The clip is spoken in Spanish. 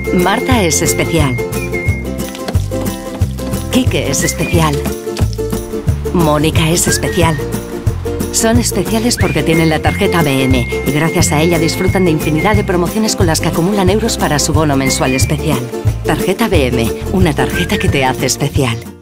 Marta es especial. Quique es especial. Mónica es especial. Son especiales porque tienen la tarjeta BM y gracias a ella disfrutan de infinidad de promociones con las que acumulan euros para su bono mensual especial. Tarjeta BM, una tarjeta que te hace especial.